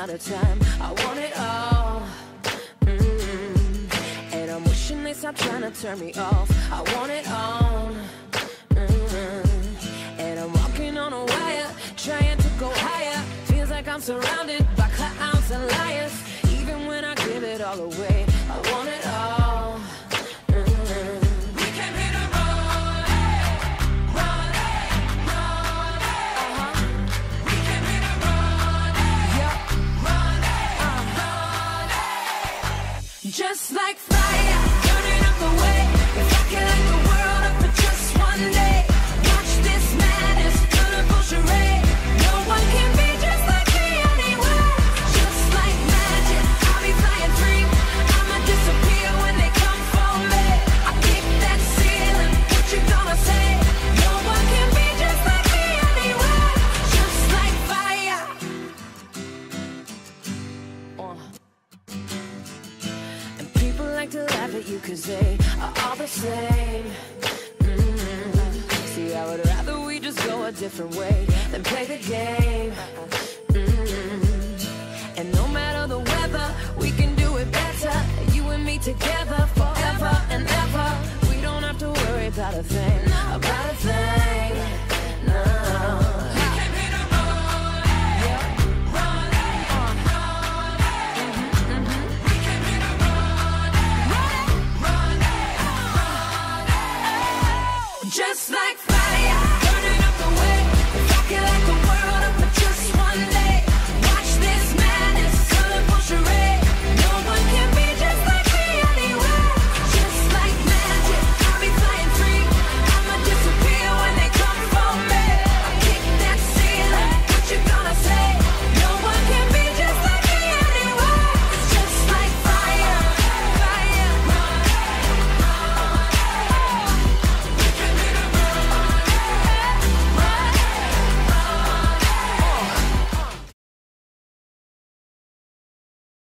amount of time. I want it all. And I'm wishing they stop trying to turn me off. I want it all. And I'm walking on a wire, trying to go higher. Feels like I'm surrounded by clowns and liars. Even when I give it all away, I want it all. We came here to run, run, run. We came here to run, run, run. Just like fire, burning up the way. If I can light the world up for just one day, watch this madness, colorful charade. No one can be just like me anywhere. Just like magic, I'll be flying free. I'ma disappear when they come for me. I kick that ceiling, what you gonna say? No one can be just like me anywhere. Just like fire. And people like to laugh at you 'cause they are all the same. See, I would rather we just go a different way than play the game. And no matter the weather, we can do it better. You and me together forever and ever. We don't have to worry about a thing, about a thing. No. Just like